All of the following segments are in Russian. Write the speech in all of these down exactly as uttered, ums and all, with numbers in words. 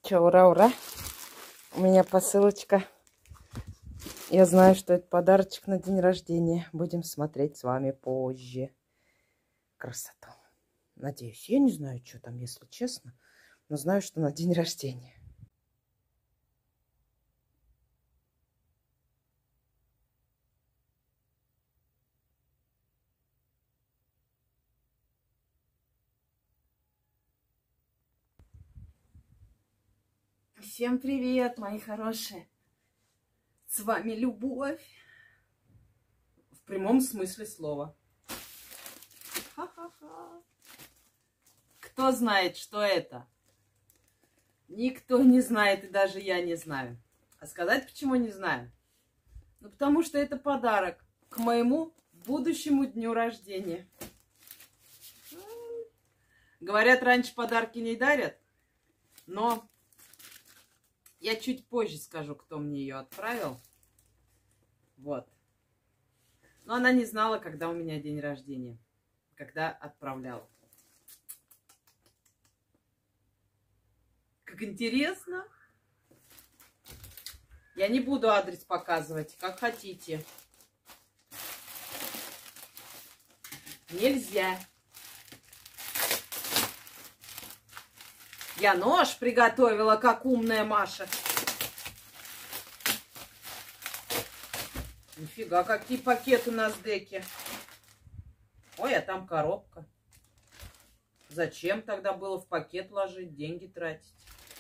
Че, ура, ура. У меня посылочка. Я знаю, что это подарочек на день рождения. Будем смотреть с вами позже. Красота. Надеюсь. Я не знаю, что там, если честно. Но знаю, что на день рождения. Всем привет, мои хорошие. С вами Любовь. В прямом смысле слова. Ха-ха-ха. Кто знает, что это? Никто не знает, и даже я не знаю. А сказать, почему не знаю? Ну, потому что это подарок к моему будущему дню рождения. Говорят, раньше подарки не дарят, но я чуть позже скажу, кто мне ее отправил. Вот. Но она не знала, когда у меня день рождения, когда отправляла. Как интересно. Я не буду адрес показывать, как хотите. Нельзя. Я нож приготовила, как умная Маша. Нифига, какие пакеты на сдеке. Ой, а там коробка. Зачем тогда было в пакет ложить, деньги тратить?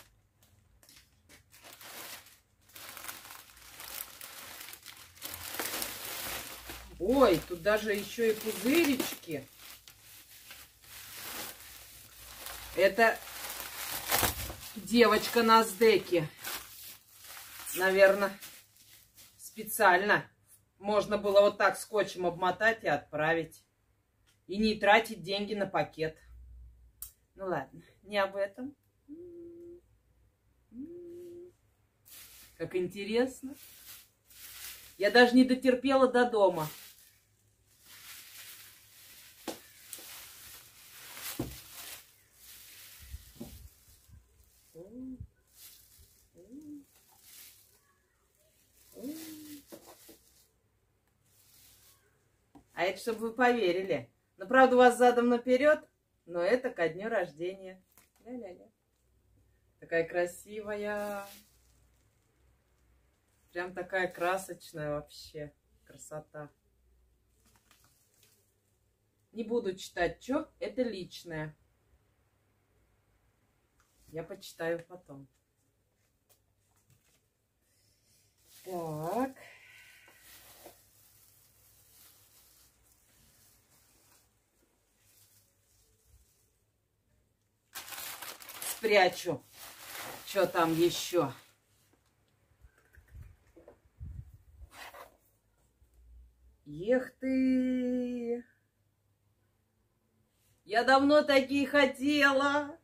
Ой, тут даже еще и пузырички. Это девочка на сдеке. Наверное, специально. Можно было вот так скотчем обмотать и отправить. И не тратить деньги на пакет. Ну ладно, не об этом. Как интересно. Я даже не дотерпела до дома. А это чтобы вы поверили. Ну, правда, у вас задом наперед, но это ко дню рождения. Ля-ля-ля. Такая красивая. Прям такая красочная вообще. Красота. Не буду читать, что это личное. Я почитаю потом. Так. Спрячу. Что там еще? Эх ты! Я давно такие хотела.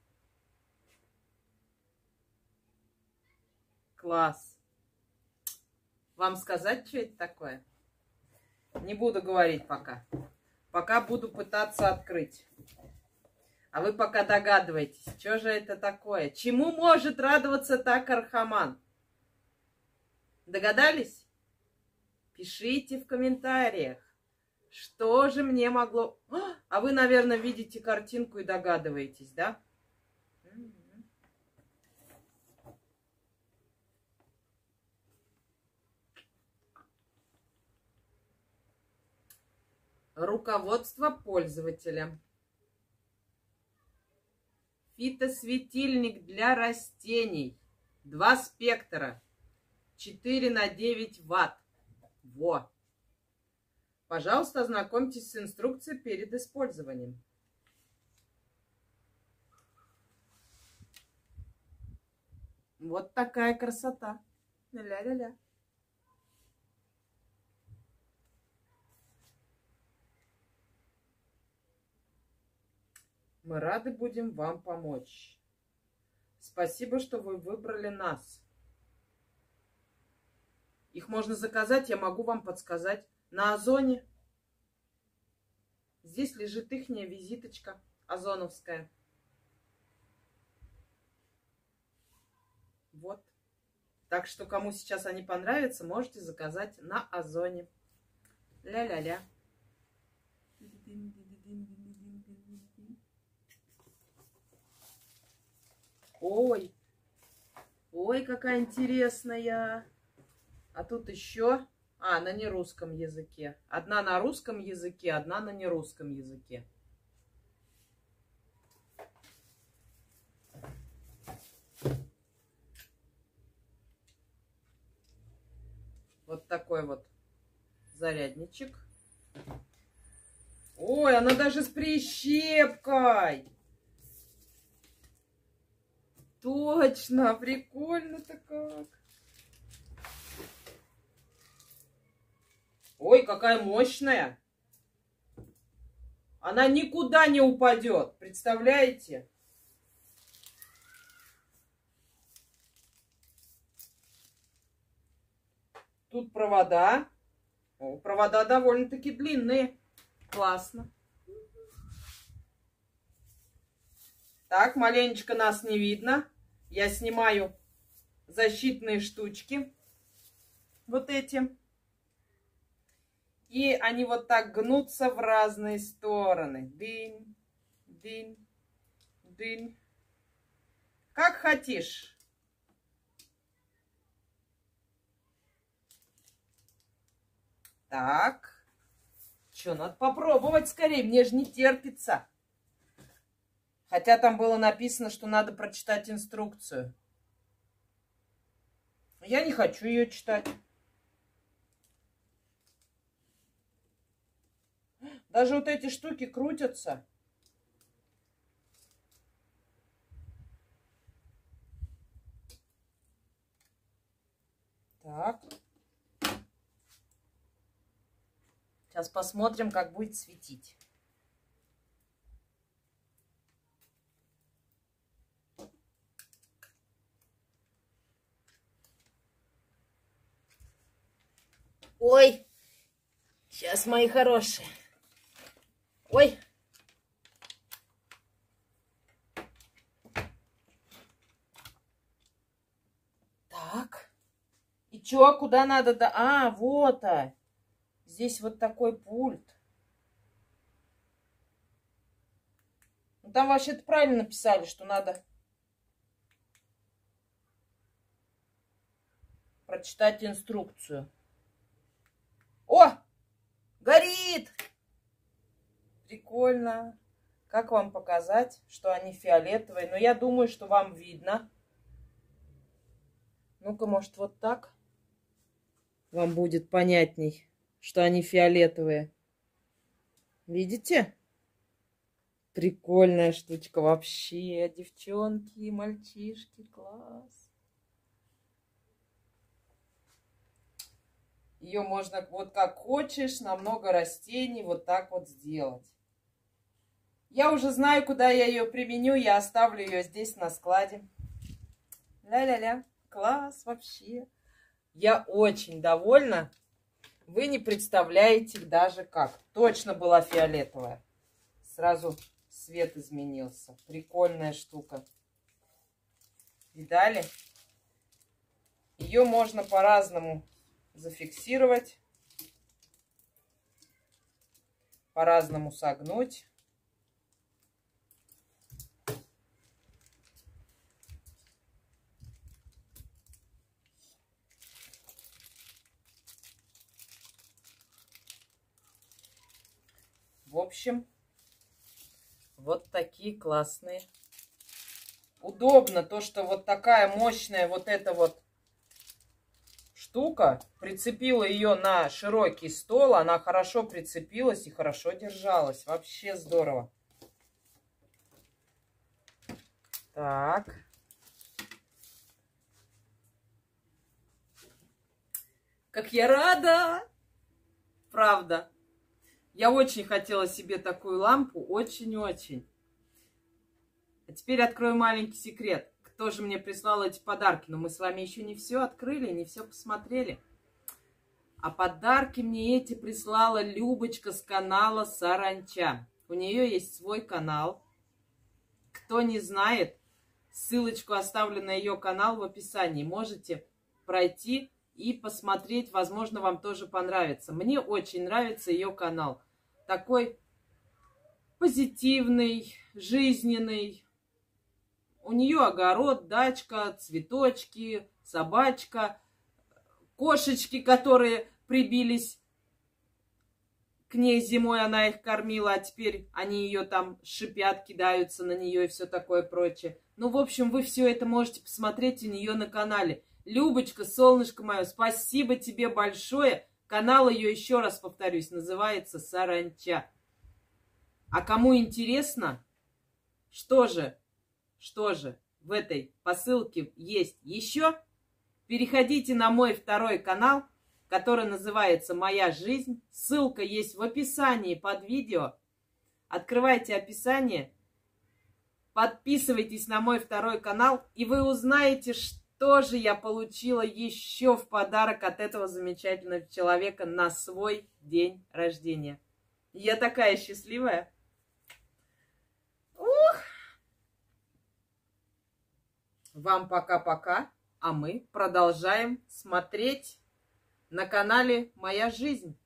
Класс. Вам сказать, что это такое? Не буду говорить пока. Пока буду пытаться открыть. А вы пока догадываетесь, что же это такое? Чему может радоваться так Архаман? Догадались? Пишите в комментариях, что же мне могло... А вы, наверное, видите картинку и догадываетесь, да? Руководство пользователя. Фитосветильник для растений. Два спектра. четыре на девять ватт. Во. Пожалуйста, ознакомьтесь с инструкцией перед использованием. Вот такая красота. Ля-ля-ля. Мы рады будем вам помочь. Спасибо, что вы выбрали нас. Их можно заказать, я могу вам подсказать. На Озоне. Здесь лежит ихняя визиточка озоновская. Вот. Так что, кому сейчас они понравятся, можете заказать на Озоне. Ля-ля-ля. Ой. Ой, какая интересная. А тут еще... А, на нерусском языке. Одна на русском языке, одна на нерусском языке. Вот такой вот зарядничек. Ой, она даже с прищепкой. Точно, прикольно-то как. Ой, какая мощная. Она никуда не упадет, представляете? Тут провода. О, провода довольно-таки длинные. Классно. Так, маленечко нас не видно. Я снимаю защитные штучки. Вот эти. И они вот так гнутся в разные стороны. Дынь, дынь, дынь. Как хотишь. Так. Что, надо попробовать скорее. Мне же не терпится. Хотя там было написано, что надо прочитать инструкцию. Я не хочу ее читать. Даже вот эти штуки крутятся. Так. Сейчас посмотрим, как будет светить. Ой, сейчас, мои хорошие. Ой. Так. И чё, куда надо? Да? А, вот, а. Здесь вот такой пульт. Ну, там вообще-то правильно написали, что надо прочитать инструкцию. О! Горит! Прикольно. Как вам показать, что они фиолетовые? Но я думаю, что вам видно. Ну-ка, может, вот так? Вам будет понятней, что они фиолетовые. Видите? Прикольная штучка вообще. Девчонки и мальчишки. Класс. Ее можно вот как хочешь, на много растений, вот так вот сделать. Я уже знаю, куда я ее применю. Я оставлю ее здесь на складе. Ля-ля-ля. Класс вообще. Я очень довольна. Вы не представляете даже как. Точно была фиолетовая. Сразу цвет изменился. Прикольная штука. Видали? Ее можно по-разному зафиксировать. По-разному согнуть. В общем, вот такие классные. Удобно то, что вот такая мощная вот эта вот штука. Прицепила ее на широкий стол. Она хорошо прицепилась и хорошо держалась. Вообще здорово. Так. Как я рада! Правда. Я очень хотела себе такую лампу. Очень-очень. А теперь открою маленький секрет. Кто же мне прислал эти подарки? Но мы с вами еще не все открыли, не все посмотрели. А подарки мне эти прислала Любочка с канала Саранча. У нее есть свой канал. Кто не знает, Ссылочку оставлю на ее канал в описании. Можете пройти и посмотреть. Возможно, вам тоже понравится. Мне очень нравится ее канал. Такой позитивный, жизненный. У нее огород, дачка, цветочки, собачка, кошечки, которые прибились к ней зимой, она их кормила, а теперь они ее там шипят, кидаются на нее и все такое прочее. Ну, в общем, вы все это можете посмотреть у нее на канале. Любочка, солнышко мое, спасибо тебе большое. Канал ее, еще раз повторюсь, называется «Саранча». А кому интересно, что же, что же в этой посылке есть еще, переходите на мой второй канал, который называется «Моя жизнь». Ссылка есть в описании под видео. Открывайте описание, подписывайтесь на мой второй канал, и вы узнаете, что же я получила еще в подарок от этого замечательного человека на свой день рождения. Я такая счастливая. Ух! Вам пока-пока, а мы продолжаем смотреть на канале «Моя жизнь».